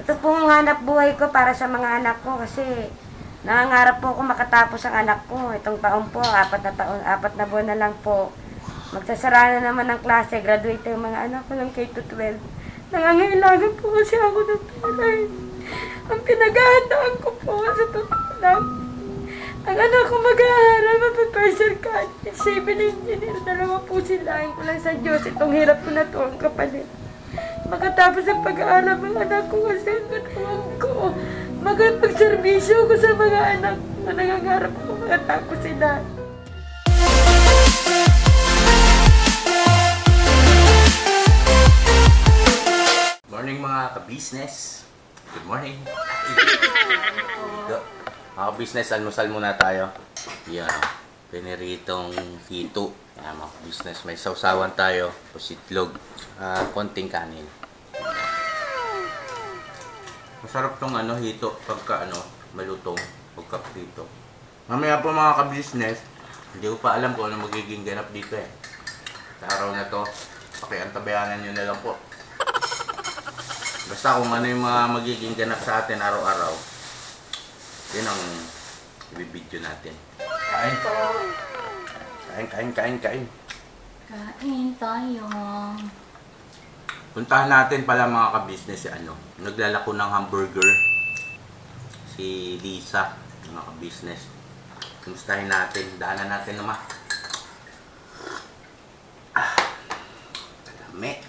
Ito pong hanap buhay ko para sa mga anak ko kasi nangangarap po ako makatapos ang anak ko. Itong taon po, 4 na buwan na lang po. Magsasara na naman ng klase, graduate yung mga anak ko ng K-12. Nangangailangan po kasi ako ng pera. Ang pinaghahandaan ko po sa totoo lang. Ang anak ko mag-aaral, mapaperser ka. Civil engineer, 2 po sila. Ko lang sa Diyos, itong hirap ko na to ang kapalit. Makatapos ang pag-aaral ng anak ko kasi ang ganoon ko. Magpagservisyo ko sa mga anak ko. Nangangarap ko makatapos sila. Morning mga ka-business. Good morning. Mga ka-business, almusal muna tayo. Yan. Piniritong hito. Yan mga ka-business. May sausawan tayo. Pusitlog. Konting kanin. Masarap tong hito pagka malutong. Pagka hito. Mamaya po mga ka-business, hindi ko pa alam kung ano magiging ganap dito eh. Sa araw na to, pakiantabayanan nyo na lang po. Basta kung ano yung mga magiging ganap sa atin araw-araw, yun ang ibibidyo natin. Kain. Kain. Kain tayo. Puntahan natin pala mga ka-business si naglalako ng hamburger. Si Lisa, mga ka-business. Kumustahin natin, daanan natin naman. Dami.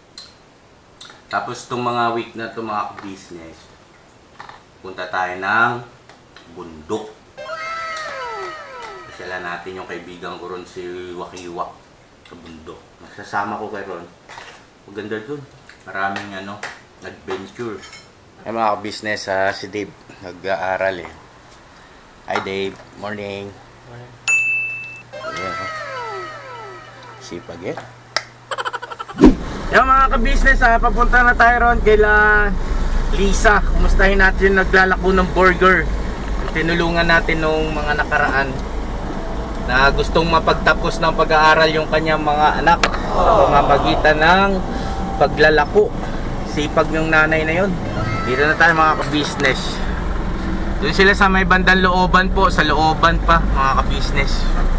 Tapos itong mga week na ito mga ka-business, punta tayo ng bundok. Kasyalan natin yung kaibigan ko ron si Wakiwak sa bundok. Magsasama ko kay Ron. Maganda dun. Maraming adventure. Ay mga ka-business, si Dave nag-aaral eh. Hi Dave, morning. Morning. Yeah. Sipag eh. Yung mga ka-business, papunta na tayo ron kila Lisa. Kumustahin natin yung naglalako ng burger. Tinulungan natin nung mga nakaraan na gustong mapagtapos ng pag-aaral yung kanyang mga anak sa pamamagitan ng paglalako. Sipag ng nanay na yun. Dito na tayo mga ka-business. Doon sila sa may bandang looban po, sa looban pa mga ka-business.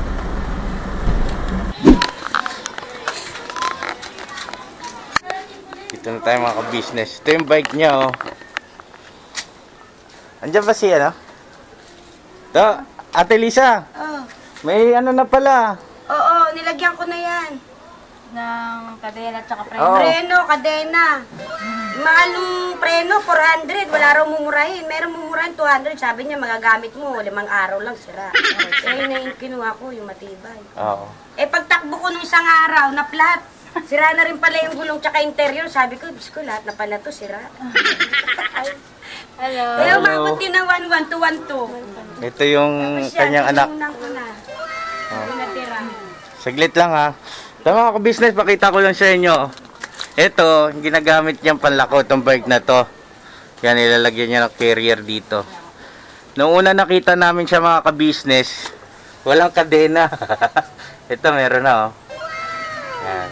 Dito na tayo mga ka-business. Ito yung bike niya oh. Andiyan ba siya Ito, Ate Lisa. Oh. May na pala. Oo, nilagyan ko na yan. Ng kadena at saka preno. Oo. Preno, kadena. Mahal ng preno, 400. Wala raw mumurahin. Meron mumurahin, 200. Sabi niya, magagamit mo, 5 araw lang sira. Kaya yun na yung kinuha ko, yung matibay. Oo. Eh, pagtakbo ko nung isang araw, na flat. Sira na rin pala yung gulong tsaka interior. Sabi ko, bis ko, lahat na pala to sira. Hello. Kaya umabot din ng 11212. Ito yung kanyang anak. Ko na. Yung natira. Saglit lang ha. Ito mga ka-business, pakita ko lang sa inyo. Ito, ginagamit niyang panlako itong bike na to. Yan, ilalagyan niya ng carrier dito. Noong una nakita namin siya mga ka-business, walang kadena. Ito, meron na oh. Yan.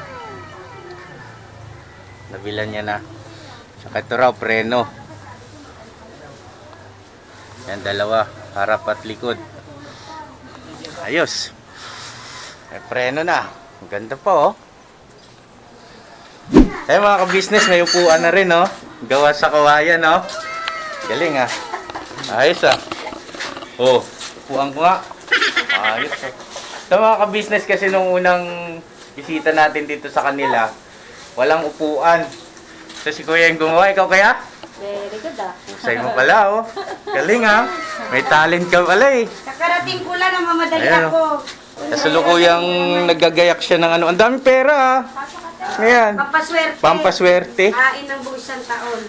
Nabilan niya na. Saka ito raw, preno. Yan, dalawa. Harap at likod. Ayos. May preno na. Ang ganda po oh. Eh mga ka-business, may upuan na rin oh. Gawa sa kawayan oh. Galing ah. Ayos ah. Oh, upuan ko nga. Ayos eh. Ito mga ka-business kasi nung unang bisita natin dito sa kanila, walang upuan. So si Kuya yung gumawa, ikaw kaya? Very good ah. Usay mo pala oh. Galing ah. May talent ka pala eh. Kakarating ko lang, namamadali Ayan, ako. Kasalukuyang naggagayak siya ng ang dami pera ah. Ayan. Pampaswerte. Pampaswerte. Kain ng buong isang taon.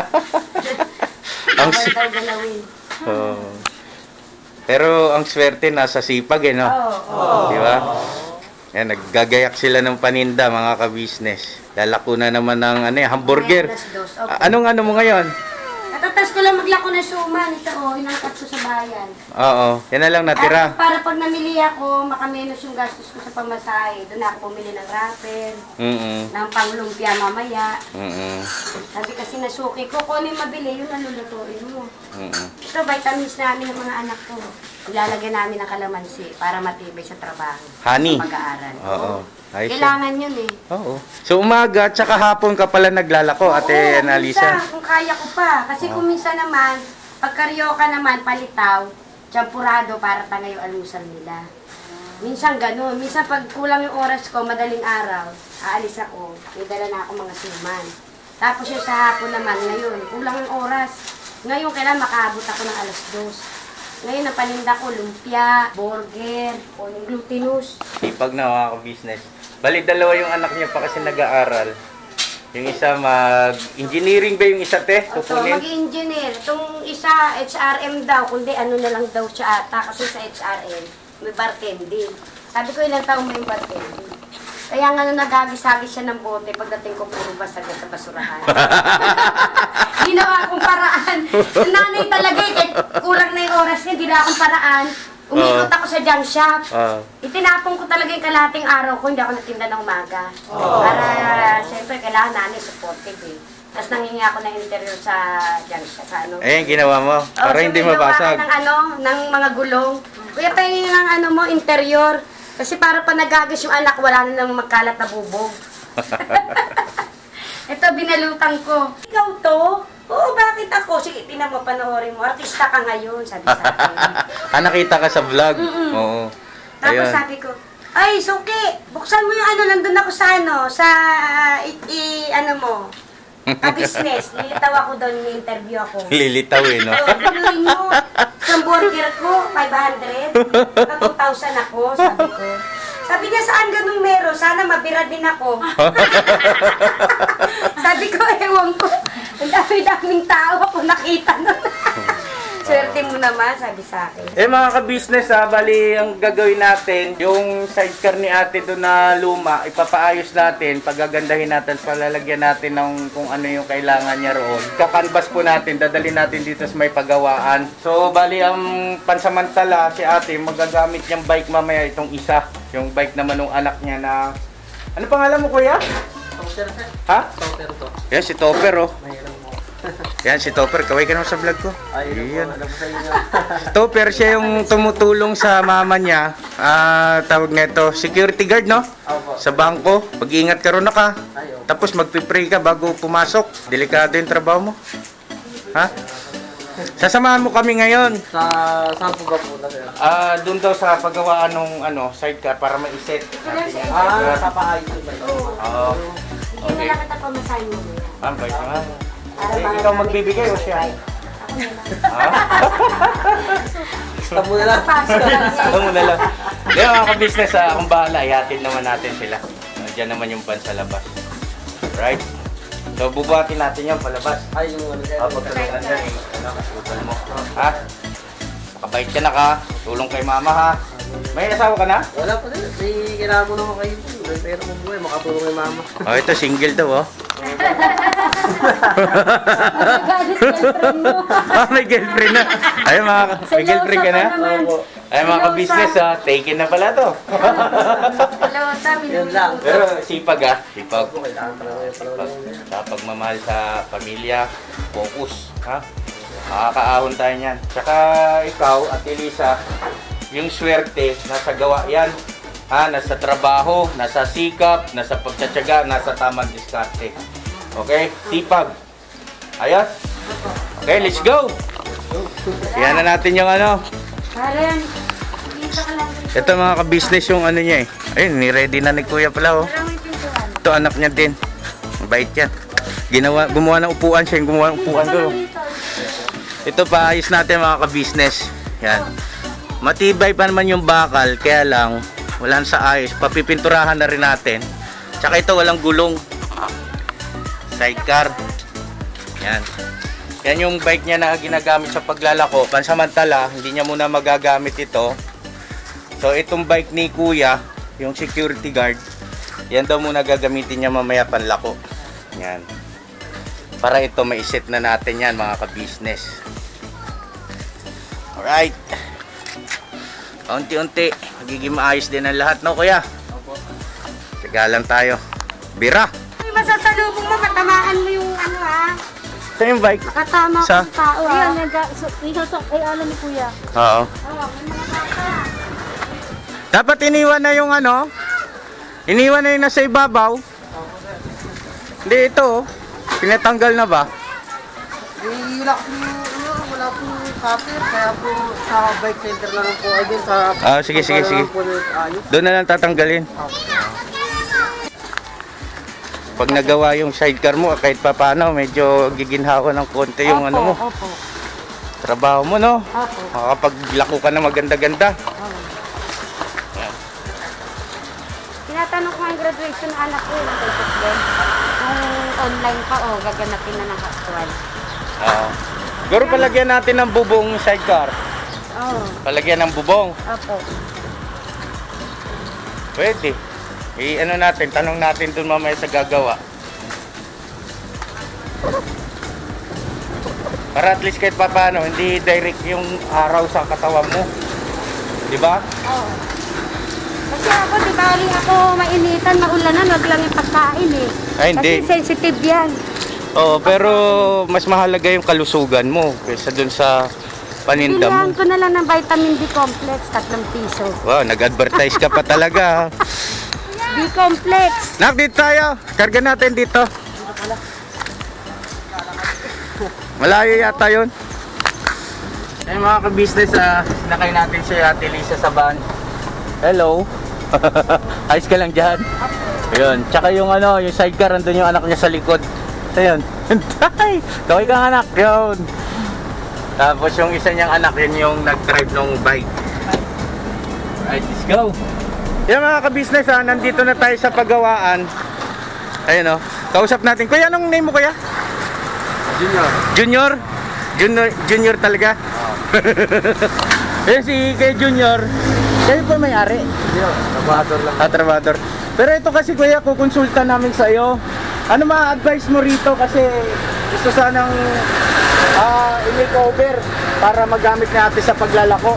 Ang Bawal tayo galawin. oh. Pero ang swerte nasa sipag eh no. Oo. Di ba? Yan, naggagayak sila ng paninda mga ka-business. Lalako na naman ng hamburger. Anong mo ngayon? Katatas ko lang maglako ng suman. Ito inangkat ko sa bayan. Oo. Yan na lang natira. At para pag namili ako, makamenos yung gastos ko sa pamasahe. Doon ako bumili ng rapen, ng panglumpia mamaya. Sabi kasi nasuki ko, kung ano yung mabili, yun ang lulutuin mo. Ito, vitamins namin ng mga anak ko. Ilalagyan namin ng kalamansi para matibay sa trabaho. Honey. Sa pag-aaral. Oo. Ayos. Kailangan yun eh. Oo. So umaga at saka hapon ka pala naglalako, Ate Oo, Analisa. minsan, kung kaya ko pa. Kasi kung minsan naman, pag karyoka naman, palitaw, champurado para tanga yung almusal nila. Minsan ganun. Minsan pag kulang yung oras ko, madaling araw, aalis ako, may dala na ako mga suman. Tapos yung sa hapon naman, ngayon, kulang yung oras. Ngayon, kailangan makaabot ako ng 2:00. Ngayon, ang paninda ko, lumpia, burger, o yung glutinous. Sipag na mga ka-business. Bali, dalawa yung anak niya pa kasi nag-aaral. Yung isa mag-engineering ba yung isa, te? Oto, Kukunin? mag-engineer. Itong isa, HRM daw, kundi ano na lang daw siya ata. Kasi sa HRM, may bartending. Sabi ko, ilang taong may bartending. Kaya nga nagagis-agis siya ng bote pagdating ko puro basagad sa basurahan. Ginawa akong paraan. Yung nanay talaga, kahit kulang na yung oras niya, ginawa akong paraan. Umikot ako sa junk shop. Itinapon ko talaga yung kalating araw ko, hindi ako natinda ng umaga. Para, siyempre, kailangan nanay supportive eh. Tapos nangingi ako ng interior sa junk shop. Sa ano. Eh, ginawa mo. Para hindi mabasag. Ng ng mga gulong. Kuya, pahingin ng ano mo, interior. Kasi para pa nagagas yung anak, wala na nang magkalat na bubog. Ito, binalutan ko. Ikaw to? Oo, bakit ako? Sige, tinan mo, panoorin mo. Artista ka ngayon, sabi sa akin. Nakita ka sa vlog? Oo. Tapos Ayun. sabi ko, ay, Suki, buksan mo yung ano, nandun ako sa ano, sa, ano mo, business. Lilitaw ako doon, ni-interview ako. Lilitaw eh, no? Biluin mo, isang burger ko, 500, 2,000 ako, sabi ko. Sabi niya, saan ganun meron? Sana mabira din ako. Sabi ko, ewan ko. Ang dami-daming tao ako nakita nun. Swerte mo naman, sabi sa akin. Eh mga ka-business bali ang gagawin natin, yung sidecar ni ate doon na luma, ipapaayos natin, pagagandahin natin, palalagyan natin ng kung ano yung kailangan niya roon. Kakanvas po natin, dadalhin natin dito sa may pagawaan. So bali ang pansamantala si ate, magagamit niyang bike mamaya itong isa. Yung bike naman ng anak niya na, ano pangalan mo kuya? Topper, sir. Ha? Topper to. Yan si Topper oh. Mayroon mo. Yan si Topper, kaway ka naman sa vlog ko. Ayun Yan. po, alam mo sa inyo. Topper, siya yung tumutulong sa mama niya. Tawag nito, security guard, no? Opo. Sa bangko. Pag-ingat ka ron na ka. Ayun. Tapos magpipray ka bago pumasok. Delikado yung trabaho mo. Ha? Sasamahan mo kami ngayon. Saan po ba po na, sir? Doon daw sa paggawaan ng sidecar para ma-set. Papaayos ba yun? Oo. Hindi na lang kita pamasahin mo na yan. Bait naman. Ikaw magbibigay o siya? Ako na lang. Gusto mo na lang. Pasok lang yan. Ito mo na lang. Kaya mga ka-business, kung bahala, ihatid naman natin sila. Diyan naman yung van sa labas. Right? So, bubuhatin natin yung palabas. Ay, yung ano, sir. Pagtulungan niya, kasutan mo. Ha? Nakabait ka na ka. Tulong kay mama, ha? May asawa ka na? Wala pa din. Kailangan mo naman kayo po. May pera mo buhay. Makatulong kay mama. Oh, ito single daw, oh. May girlfriend na. Ay, may girlfriend ka na? Opo. Ay, mga ka-business, taken na pala to. Hello, sabi Yun lang. Pero sipag, ha? Sipag. Kailangan talaga yung Sipag. palawin. Sa pagmamahal sa pamilya, focus, ha? Makakaahon tayo niyan. Tsaka ikaw, Ate Lisa, yung swerte, nasa gawa yan. Ha? Nasa trabaho, nasa sikap, nasa pagtsatsaga, nasa tamang diskarte. Okay? Sipag. Ayos? Okay, let's go! Yan na natin yung ano. Karen, dito ka lang. Ito mga ka-business yung ano niya eh. Ayun, ni-ready na ni Kuya pala oh. Parang may pintuan. Ito anak niya din. Mabait yan. Gumawa ng upuan siya, yung gumawa ng upuan ko. Ito paayos natin mga ka-business. Yan. Matibay pa naman yung bakal, kaya lang wala sa ayos. Papipinturahan na rin natin. Tsaka ito walang gulong. Sidecar. Yan. Yan yung bike niya na ginagamit sa paglalako. Pansamantala, hindi niya muna magagamit ito. So itong bike ni Kuya, yung security guard, yan daw muna gagamitin niya mamaya panlako. Yan. Para ito maiset na natin yan mga ka-business. Alright. Unti-unti, magiging maayos din ang lahat, no kuya? Opo. Tiga lang tayo. Bira! Ay, masasalubong mo, katamaan mo yung ano ha. Sa yung bike? Makatama Sa? kong tao ha. Ayan, ay alam ni kuya. Oo. Oo, may mga bata. Dapat iniwan na yung ano? Iniwan na yung nasa ibabaw? Hindi, ito oh. Pinatanggal na ba? Wala po cutter, kaya po sa bike center na lang po. Ay din sa... Sige. Lang po ayos. Doon na lang tatanggalin. Pag nagawa yung sidecar mo, kahit pa paano, medyo giginhawa ng konti yung ano mo. Opo. Trabaho mo, no? Opo. Makapaglako ka na maganda-ganda. Tinatanong ko ang graduation ng anak ko, nag-isip din. Kung online pa o gaganapin na ng actual. Oo. Siguro palagyan natin ng bubong sidecar. Oo. Palagyan ng bubong. Opo. Pwede. Ano natin, tanong natin dun mamaya sa gagawa. Para at least kahit pa paano, hindi direct yung araw sa katawan mo. Di ba? Oo. Kasi ako, di bali ako mainitan, maulanan, wag lang yung pagkain eh. Ay, hindi. Kasi sensitive yan. Oo, pero mas mahalaga yung kalusugan mo kaysa dun sa paninda Bilihan mo. ko na lang ng vitamin D complex, 3 piso. Wow, nag-advertise ka pa talaga. D complex. Nak, dito tayo. Karga natin dito. Malayo yata yun. Ay mga ka-business, sinakay natin si Ate Lisa sa van. Hello. Ayos ka lang dyan. Ayun. Tsaka yung ano, yung sidecar, andun yung anak niya sa likod. Ayun. Ay, kaway kang anak. Yun. Tapos yung isa niyang anak, yun yung nag-drive ng bike. Alright, let's go. Yan mga ka-business, nandito na tayo sa paggawaan. Ayun o. Kausap natin. Kuya, anong name mo kuya? Junior. Junior? Junior talaga? Ayun si kay Junior. Kayo po may-ari? Junior, trabador lang. Trabador. Pero ito kasi kuya, kukonsulta namin sa iyo. Ano ma-advise mo rito kasi gusto sanang i-makeover para magamit natin sa paglalako.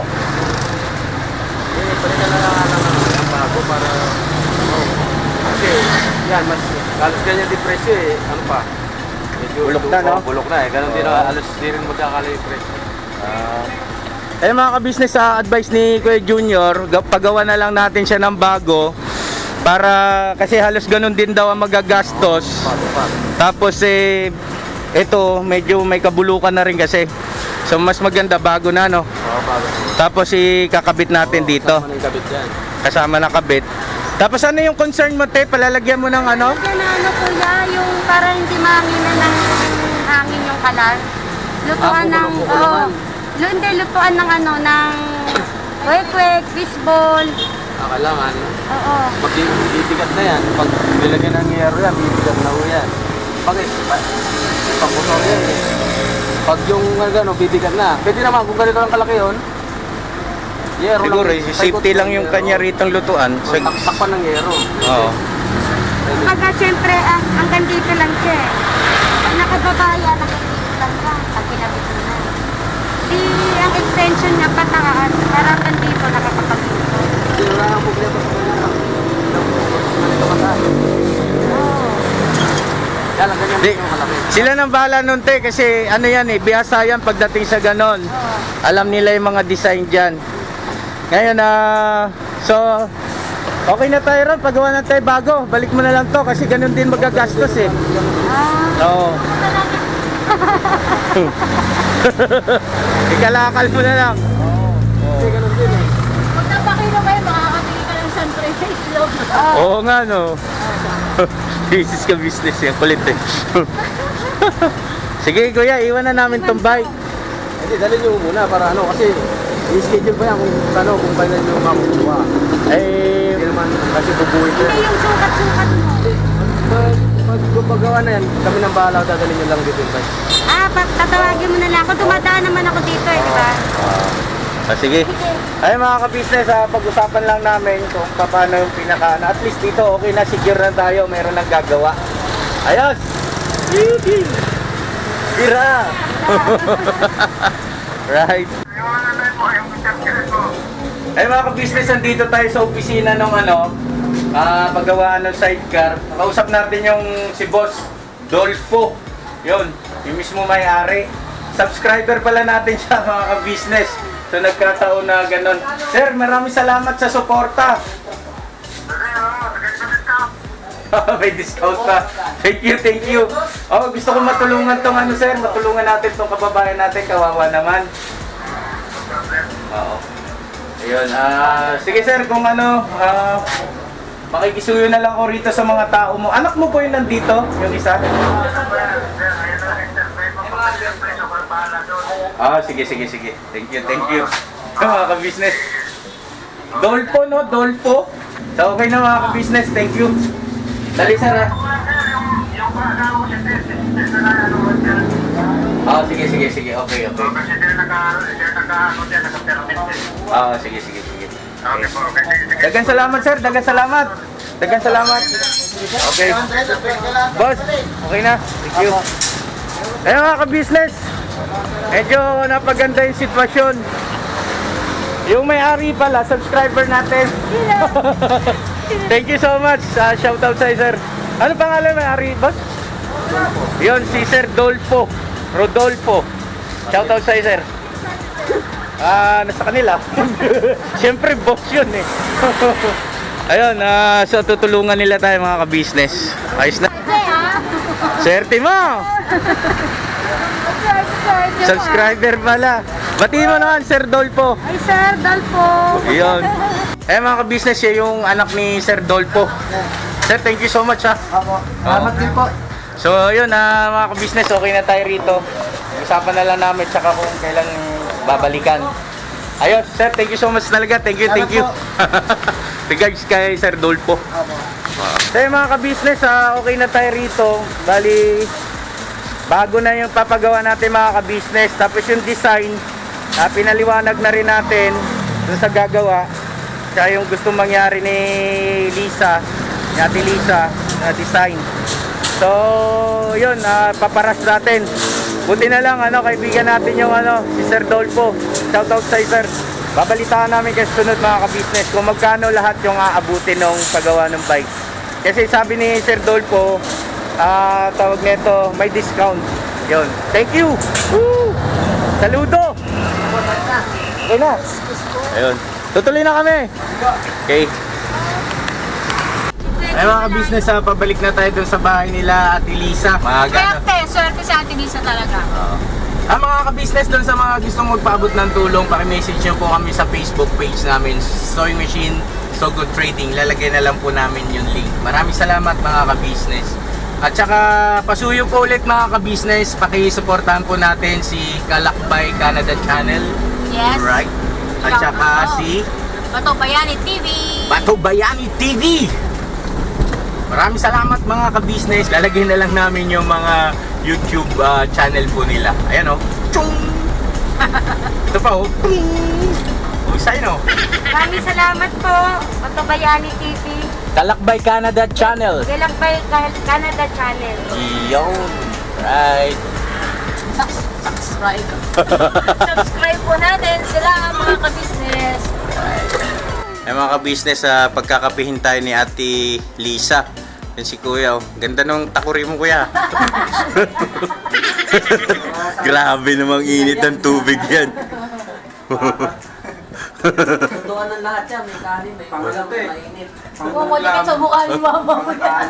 Pwede ka na ng bago para... Kasi yan, mas halos ganyan din presyo eh. Ano pa? Medyo Bulok na, no? Bulok na eh. Ganun din, halos di rin magkakala yung presyo. Mga ka-business, advice ni Kuya Junior, pagawa na lang natin siya ng bago para kasi halos ganun din daw ang magagastos. Tapos ito medyo may kabulukan na rin kasi. So mas maganda bago na, no? Bago. Tapos kakabit natin dito. Kasama na yung kabit yan. Kasama na kabit. Tapos ano yung concern mo, te? Palalagyan mo ng ano? Yan na ano kuya, yung para hindi mahanginan ng hangin yung kalan. Lutuan ng, hindi, lutuan ng ano, ng kwek-kwek, fishball. Kailangan. Oo. Pag bibigat na yan, pag nilagyan ng yero yan, bibigat na ho yan. Bakit? Pag-motor yan eh. Pag yung gano'n, bibigat na. Pwede naman, kung ganito lang kalaki yun, yero Siguro, lang. safety lang yung kanya ritong lutuan. So, Takpan ng yero. oo. Pagka siyempre, hanggang dito lang siya eh. Pag nakababaya, hanggang dito lang siya. Pag kinabit mo na. Di, ang extension niya pataas, para hanggang dito nakakapagluto. Hindi, wala nang problema sa kanya. Ganito ka sa. Yan lang, ganyan Di, yung malaki. sila nang bahala nun, te, kasi ano yan eh, bihasa yan pagdating sa ganon. Alam nila yung mga design dyan. Ngayon, so, okay na tayo ron, pagawa na tayo bago. Balik mo na lang to kasi ganon din magagastos eh. Oo. Ikalakal mo na lang. Hindi, ganun din eh. Pag napakilo kayo, makakabili ka ng siyempre sa itlog. Oo nga, no. Business ka business yan, kulit eh. Sige kuya, iwan na namin tong bike. Hindi, dalhin nyo muna para ano, kasi i-schedule pa yan kung kailan nyo makukuha. Eh, Hindi naman kasi bubuhin ko Hindi yan. yung sukat-sukat mo. Pag gumagawa na yan, kami nang bahala, dadalhin nyo lang dito yung bike. Tatawagin mo na lang ako. Dumadaan naman ako dito eh, di ba? sige. Ay mga ka-business, pag-usapan lang namin kung paano yung pinaka, at least dito okay na, secure na tayo, meron nang gagawa. Ayos! Tira! Right. Ay mga ka-business, nandito tayo sa opisina ng paggawaan ng sidecar. Nakausap natin yung si Boss Dolfo. Yun, yung mismo may-ari. Subscriber pala natin siya mga ka-business. So nagkataon na ganun. Sir, maraming salamat sa suporta. May discount pa. Thank you. Oh, gusto ko matulungan tong sir. Matulungan natin tong kababayan natin. Kawawa naman. Oo. Ayun. Sige sir, kung makikisuyo na lang ako rito sa mga tao mo. Anak mo po yung nandito? Yung isa? Sige. Thank you. Mga ka-business. Dolfo, no? Dolfo. So, okay na mga ka-business. Thank you. Dali, sir, ha? Sige. Okay. Sige. Dagan salamat, sir. Dagan salamat. Okay. Boss, okay na. Thank you. Ayun mga ka-business. Medyo napaganda yung sitwasyon. Yung may-ari pala, subscriber natin. Thank you so much. Shoutout sa'yo, sir. Ano pangalan may-ari, boss? Yun, si Sir Rodolfo. Shoutout sa'yo, sir. Nasa kanila. Siyempre, boss yun eh. Ayun, so tutulungan nila tayo mga ka-business. Ayos na. Swerte mo! Subscriber pala. Batiin mo naman, Sir Dolfo. Ay, Sir Dolfo. Ayun. Mga ka-business, yung anak ni Sir Dolfo. Sir, thank you so much ha. Salamat din po. So, yun mga ka-business, okay na tayo rito. Usapan na lang namin tsaka kung kailan babalikan. Ayun, sir, thank you so much talaga. Thank you. Regards kay Sir Dolfo. So, mga ka-business, okay na tayo rito. Bali, bago na yung papagawa natin mga ka-business. Tapos yung design, pinaliwanag na rin natin dun sa gagawa. Kaya yung gusto mangyari ni Ate Lisa, na design. So, yun, paparas natin. Buti na lang, kaibigan natin yung si Sir Dolfo. Shoutout sa sir. Babalitaan namin kasi sunod mga ka-business kung magkano lahat yung aabutin ng paggawa ng bike. Kasi sabi ni Sir Dolfo, tawag nito, may discount. Yun. Thank you! Woo! Saludo! Okay na. Ayun. Tutuloy na kami. Okay. Ay mga ka-business, pabalik na tayo dun sa bahay nila Ate Lisa. Swerte sa Ate Lisa talaga. Mga ka-business, dun sa mga gustong magpaabot ng tulong, paki-message nyo po kami sa Facebook page namin, Sewing Machine So Good Trading. Lalagay na lang po namin yung link. Maraming salamat mga ka-business. At saka pasuyo po ulit mga ka-business, paki-supportahan po natin si Kalakbay Canada Channel. Yes. Right. At saka si Bato Bayani TV. Bato Bayani TV. Maraming salamat mga ka-business. Lalagyan na lang namin yung mga YouTube channel po nila. Ayan o. Chung! Ito pa o. Usay no. Maraming salamat po. Bato Bayani TV. Kalakbay Canada Channel. Kalakbay Canada Channel. Yun. Right. Subscribe. Subscribe po natin sila mga ka-business. Mga ka-business, pagkakapihin tayo ni Ate Lisa. Yan si Kuya, oh. Ganda nung takuri mo, Kuya. Grabe namang init ng tubig yan. Tuntuan ng lahat yan, may kanin, may pangalang, mainit. Bumalik sa mukha ni Mama mo yan.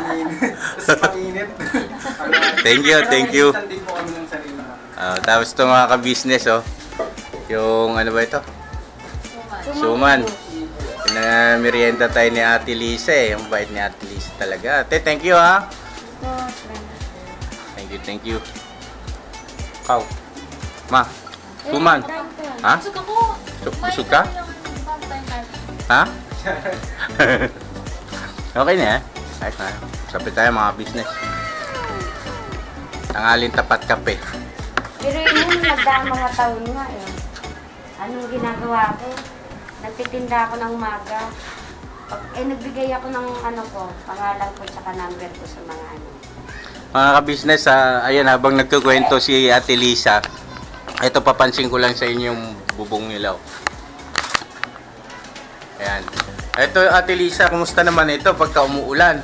Thank you. Tapos ito mga ka-business, oh. Yung ano ba ito? Suman. Merienda tayo ni Ate Lisa eh. Yung bait ni Ate Lisa talaga. Ate, thank you ha. Thank you. Kau. Ma. Suman. Ha? Busog ako. Busog ka? Ha? Okay na eh. Ayos na. Sapit tayo mga business. Tangalin tapat kape. Pero yun, nagdaang mga taon nga eh. Anong ginagawa ko? Nagtitinda ako ng umaga. Nagbigay ako ng pangalan ko tsaka number ko sa mga Mga ka-business, ayan, habang nagkukwento si Ate Lisa, ito papansin ko lang sa inyo yung bubong nila. Ayan. Ito, Ate Lisa, kumusta naman ito pagka umuulan?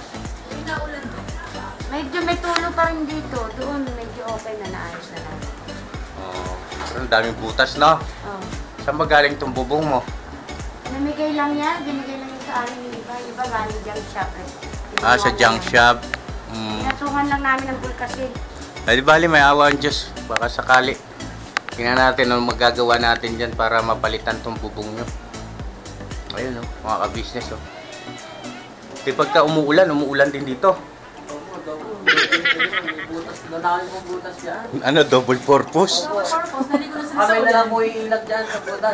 Medyo may tulo pa rin dito. Doon, medyo okay na, naayos na lang. Oh, ang daming butas, no? Oh. Saan ba galing itong bubong mo? Namigay lang yan. Binigay lang yung sa amin yung iba. Yung iba galing junk shop. Sa junk shop. Pinatungan lang namin ng bulkasin. Ay, di bali, may awa ang Diyos. Baka sakali. Tingnan natin ano magagawa natin dyan para mapalitan tong bubong nyo. Ayun, no? Mga ka-business, oh. Di pagka umuulan din dito. Nadami mo butas dyan. Ano, double purpose? Kami na lang mo iilag dyan sa butas.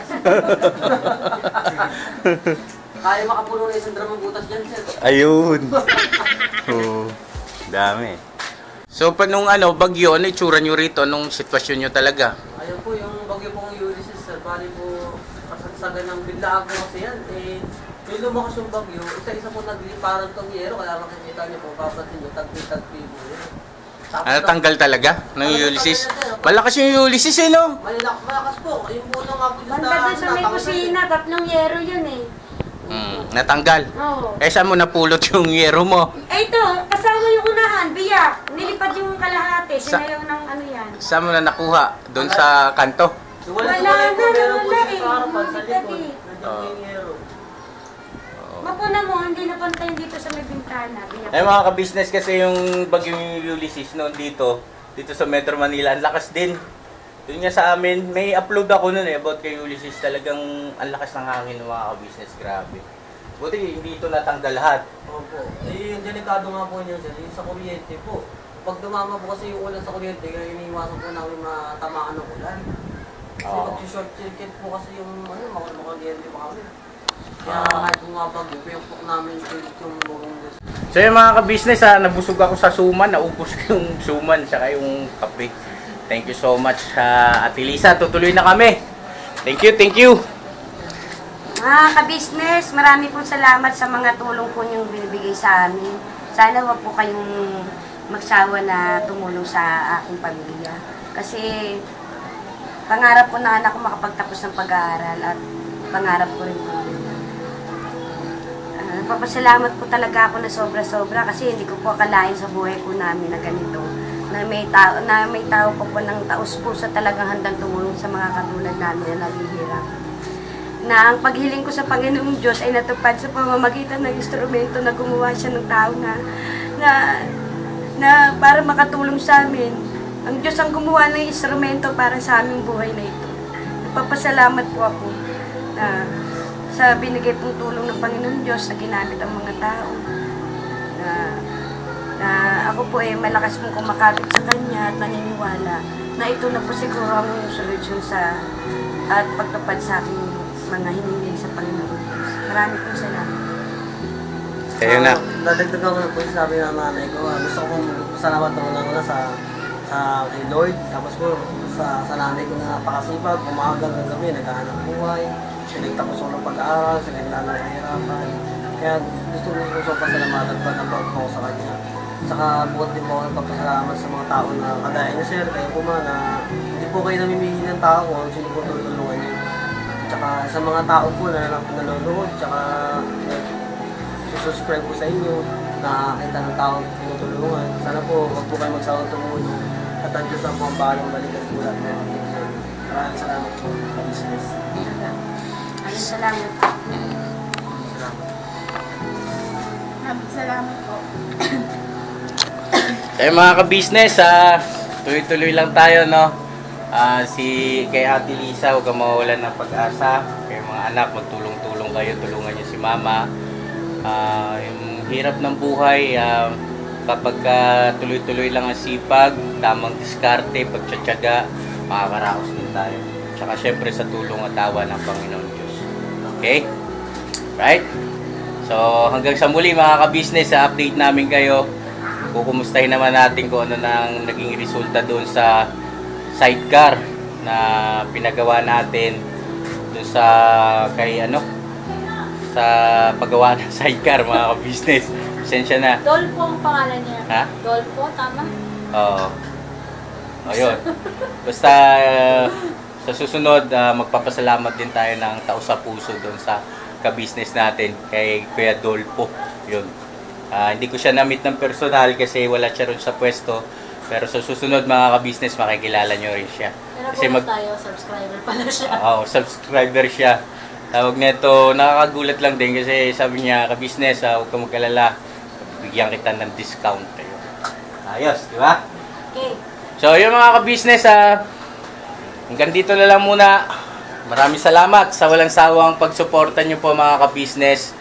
Kaya makapuno na isang dramang butas dyan, sir. Ayun. Oh, dami. So, pa nung bagyo, ano itsura nyo rito? Anong sitwasyon nyo talaga? Ayun po, yung bagyo pong Ulysses, sir. Bali po, kasagsagan ng biglaan po kasi yan. Yung lumakas yung bagyo, isa-isa po nagliparan tong yero. Kaya makikita nyo po, papansin nyo, tagpi-tagpi po yun. Tanggal talaga ng Ulysses? Malakas yung Ulysses, eh, no? Malakas po. Yung puno nga po Banda doon sa may kusina. 3 yero yun eh. Natanggal. Oo. Eh, saan mo napulot yung yero mo? Eh ito, kasama yung unahan. Biyak. Nilipad yung kalahati. Sinayaw ng ano yan. Saan mo na nakuha? Doon sa kanto? Wala po, meron po wala dito eh. sa harapan, sa likod. Hindi. Nandiyan yung yero. Mapuna mo, hindi napantay dito sa may bintana. Biyak. Eh, mga ka-business, kasi yung bagyong Ulysses noon dito sa Metro Manila, ang lakas din. Yun nga sa amin, may upload ako nun about kay Ulysses. Talagang ang lakas ng hangin ng mga ka-business, grabe. Buti hindi ito natanggal lahat. Opo. Yung delikado nga po niyan, sir, yung sa kuryente po. Pag dumama po kasi yung ulan sa kuryente, kaya iniiwasan po namin matamaan ng ulan. Kasi mag-short circuit po kasi yung makakuryente pa kami. Kaya kahit kung nga bagyo, piyok namin yung buong gusto. So yung mga ka-business, nabusog ako sa suman, naubos ko yung suman, saka yung kape. Thank you so much, Ate Lisa. Tutuloy na kami. Thank you, thank you. Mga ka-business, marami pong salamat sa mga tulong po niyong binibigay sa amin. Sana wag po kayong magsawa na tumulong sa aking pamilya. Kasi pangarap ko na anak ko makapagtapos ng pag-aaral at pangarap ko rin po. Nagpapasalamat po talaga ako na sobra-sobra kasi hindi ko po akalain sa buhay ko namin na ganito. Na may tao po ng taos puso talagang handang tumulong sa mga katulad namin na naghihirap. Na ang paghiling ko sa Panginoong Diyos ay natupad sa pamamagitan ng instrumento na gumawa siya ng tao na para makatulong sa amin. Ang Diyos ang gumawa ng instrumento para sa aming buhay na ito. Nagpapasalamat po ako sa binigay pong tulong ng Panginoong Diyos na ginamit ang mga tao. Na ako po malakas pong kumakapit sa Kanya at naniniwala na ito na po siguro ang solusyon sa at pagtupad sa aking mga hinihiling sa Panginoon Diyos. Marami pong salamat. Kayo na. Dadagdagan ko na po yung sabi ng nanay ko. Gusto ko pong salamat na sa kay Lord. Tapos po sa nanay ko na napakasipag, umaga ng gabi, naghahanap buhay. Sinigtapos ko ng pag-aaral, sinigla ng kahirapan. Kaya gusto ko sa pasalamatan pa ng pag ko sa kanya. Saka bukod din po ako nagpapasalamat sa mga tao na kagaya niya, sir, kayo po na hindi po kayo namimili ng tao kung sino po tutulungan niyo. Tsaka sa mga tao po na nanonood, tsaka susubscribe po sa inyo, nakakita ng tao tinutulungan. Sana po, wag po kayo magsawang tumulong at ang Diyos ang po ang bahalang balikan po lahat ng mga ito. Maraming salamat po. Business. Maraming salamat. Salamat po. Eh mga ka-business, tuloy-tuloy lang tayo, no? Kay Ate Lisa, huwag kang mawawalan ng pag-asa. Kay mga anak, magtulong-tulong kayo, tulungan niyo si Mama. Yung hirap ng buhay, kapag tuloy-tuloy lang ang sipag, tamang diskarte, pagtsatsaga, makakaraos din tayo. Tsaka syempre sa tulong at awa ng Panginoon Diyos. Okay? Right? So hanggang sa muli mga ka-business, update namin kayo. Kukumustahin naman natin kung ano nang naging resulta doon sa sidecar na pinagawa natin doon sa sa paggawa ng sidecar mga ka-business. Pasensya na. Dolpo ang pangalan niya. Ha? Dolpo, tama? Oo. Ayun. Basta sa susunod, magpapasalamat din tayo ng tao sa puso doon sa ka-business natin kay Kuya Dolpo. Yun. Hindi ko siya na-meet ng personal kasi wala siya ron sa pwesto. Pero sa susunod mga ka-business, makikilala nyo rin siya. Pero Kasi tayo, subscriber pala siya. Oo, subscriber siya. Tawag nito, nakakagulat lang din kasi sabi niya, ka-business, huwag ka magkalala. Bigyan kita ng discount. Ayun. Ayos, di ba? Okay. So, yung mga ka-business, hanggang dito na lang muna. Maraming salamat sa walang sawang pagsuporta nyo po mga ka-business.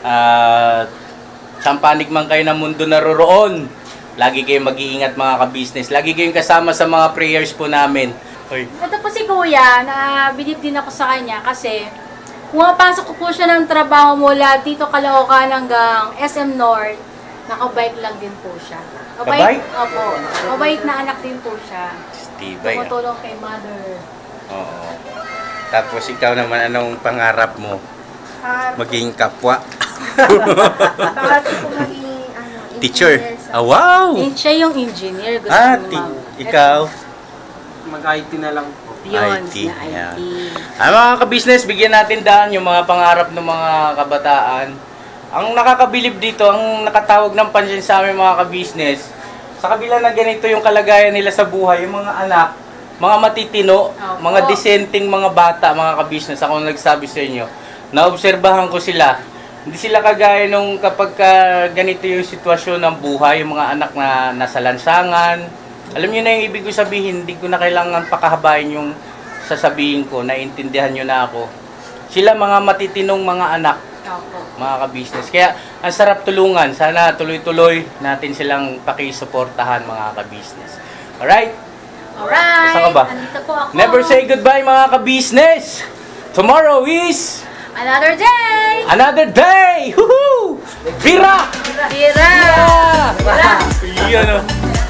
Saan panig man kayo ng mundo naroroon, lagi kayong mag-iingat mga ka-business. Lagi kayong kasama sa mga prayers po namin. Hoy. Ito po si Kuya, na binip din ako sa kanya kasi pumapasok ko po siya ng trabaho mula dito Caloocan hanggang SM North. Nakabike lang din po siya. Kabike? Opo. Mabait na anak din po siya. Stibay. Tumutulong kay mother. Oo. Tapos ikaw naman, anong pangarap mo? Maging kapwa? Bakit po maging Teacher? engineer sa- Wow! Siya yung engineer. Gusto ni Ma'am. Ikaw? Mag-IT na lang po. Yun, IT, na IT. yeah. Mga ka-business, bigyan natin daan yung mga pangarap ng mga kabataan. Ang nakakabilib dito, ang nakatawag ng pansin sa amin mga ka-business, sa kabila na ganito yung kalagayan nila sa buhay, yung mga anak, mga matitino, mga disenteng mga bata, mga ka-business, ako nagsabi sa inyo, naobserbahan ko sila. Hindi sila kagaya nung kapag ganito yung sitwasyon ng buhay, yung mga anak na nasa lansangan. Alam niyo na yung ibig ko sabihin, hindi ko na kailangan pakahabain yung sasabihin ko, naiintindihan niyo na ako. Sila mga matitinong mga anak, mga ka-business. Kaya ang sarap tulungan. Sana tuloy-tuloy natin silang pakisuportahan mga ka-business. Alright? Alright. Saan ka ba? Andito po ako. Never say goodbye mga ka-business! Tomorrow is Another day! another day! Woohoo! Bira! Tira! Tira! Yan o.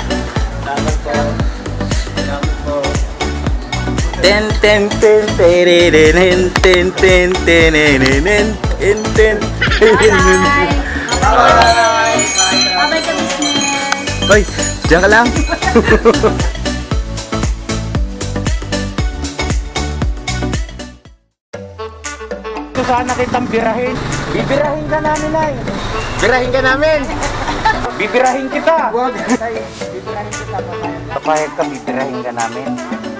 Ten ten ten ten ten ten ten ten. Bye-bye! Bye-bye ka, business! Hoy, diyan ka lang. Sana kitang birahin. Bibirahin ka namin, ay. Birahin ka namin. Bibirahin kita. Bibirahin kita. Papayag ka, bibirahin ka namin.